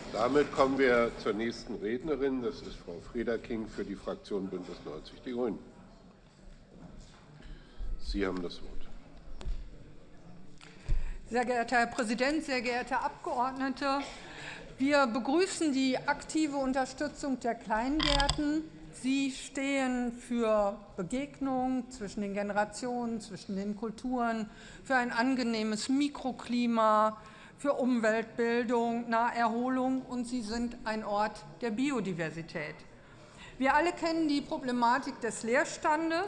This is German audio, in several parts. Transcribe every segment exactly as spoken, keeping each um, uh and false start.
Damit kommen wir zur nächsten Rednerin. Das ist Frau Frederking für die Fraktion Bündnis neunzig Die Grünen. Sie haben das Wort. Sehr geehrter Herr Präsident, sehr geehrte Abgeordnete! Wir begrüßen die aktive Unterstützung der Kleingärten. Sie stehen für Begegnung zwischen den Generationen, zwischen den Kulturen, für ein angenehmes Mikroklima, für Umweltbildung, Naherholung, und sie sind ein Ort der Biodiversität. Wir alle kennen die Problematik des Leerstandes,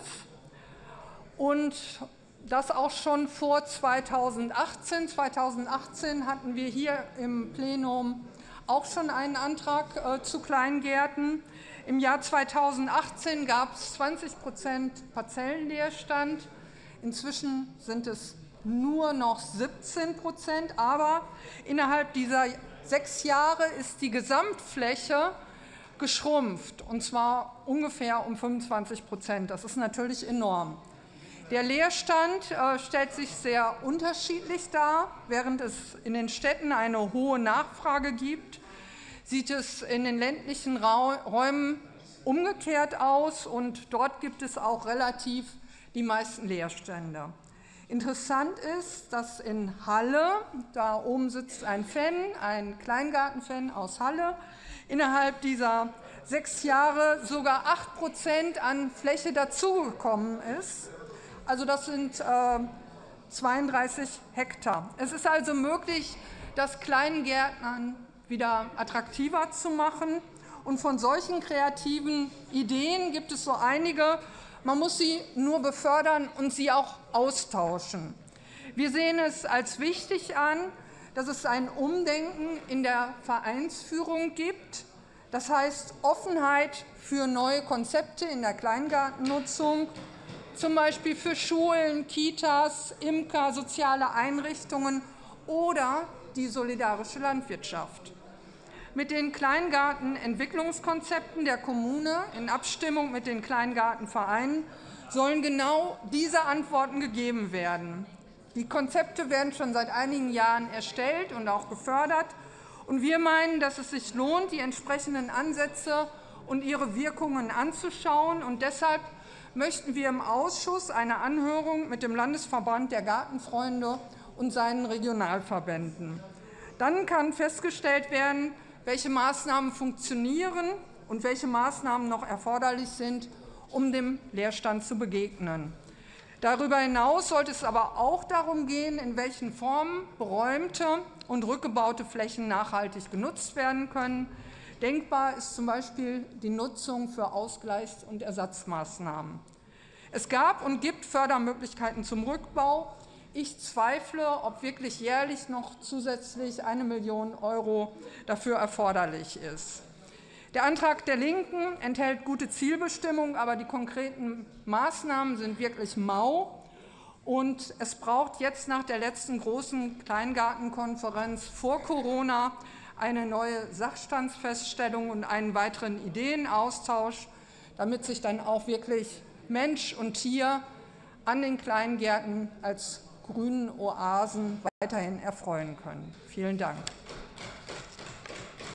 und das auch schon vor zweitausendachtzehn. zweitausendachtzehn hatten wir hier im Plenum auch schon einen Antrag äh, zu Kleingärten. Im Jahr zweitausendachtzehn gab es zwanzig Prozent Parzellenleerstand. Inzwischen sind es nur noch siebzehn Prozent. Aber innerhalb dieser sechs Jahre ist die Gesamtfläche geschrumpft, und zwar ungefähr um fünfundzwanzig Prozent. Das ist natürlich enorm. Der Leerstand äh, stellt sich sehr unterschiedlich dar. Während es in den Städten eine hohe Nachfrage gibt, sieht es in den ländlichen Räumen umgekehrt aus, und dort gibt es auch relativ die meisten Leerstände. Interessant ist, dass in Halle, da oben sitzt ein Fan, ein Kleingartenfan aus Halle, innerhalb dieser sechs Jahre sogar acht Prozent an Fläche dazugekommen ist. Also das sind äh, zweiunddreißig Hektar. Es ist also möglich, das Kleingärtnern wieder attraktiver zu machen. Und von solchen kreativen Ideen gibt es so einige. Man muss sie nur befördern und sie auch austauschen. Wir sehen es als wichtig an, dass es ein Umdenken in der Vereinsführung gibt. Das heißt Offenheit für neue Konzepte in der Kleingartennutzung, zum Beispiel für Schulen, Kitas, Imker, soziale Einrichtungen oder die solidarische Landwirtschaft. Mit den Kleingartenentwicklungskonzepten der Kommune in Abstimmung mit den Kleingartenvereinen sollen genau diese Antworten gegeben werden. Die Konzepte werden schon seit einigen Jahren erstellt und auch gefördert. Und wir meinen, dass es sich lohnt, die entsprechenden Ansätze und ihre Wirkungen anzuschauen. Und deshalb möchten wir im Ausschuss eine Anhörung mit dem Landesverband der Gartenfreunde und seinen Regionalverbänden. Dann kann festgestellt werden, welche Maßnahmen funktionieren und welche Maßnahmen noch erforderlich sind, um dem Leerstand zu begegnen. Darüber hinaus sollte es aber auch darum gehen, in welchen Formen beräumte und rückgebaute Flächen nachhaltig genutzt werden können. Denkbar ist zum Beispiel die Nutzung für Ausgleichs- und Ersatzmaßnahmen. Es gab und gibt Fördermöglichkeiten zum Rückbau. Ich zweifle, ob wirklich jährlich noch zusätzlich eine Million Euro dafür erforderlich ist. Der Antrag der Linken enthält gute Zielbestimmungen, aber die konkreten Maßnahmen sind wirklich mau. Und es braucht jetzt nach der letzten großen Kleingartenkonferenz vor Corona eine neue Sachstandsfeststellung und einen weiteren Ideenaustausch, damit sich dann auch wirklich Mensch und Tier an den Kleingärten als grünen Oasen weiterhin erfreuen können. Vielen Dank.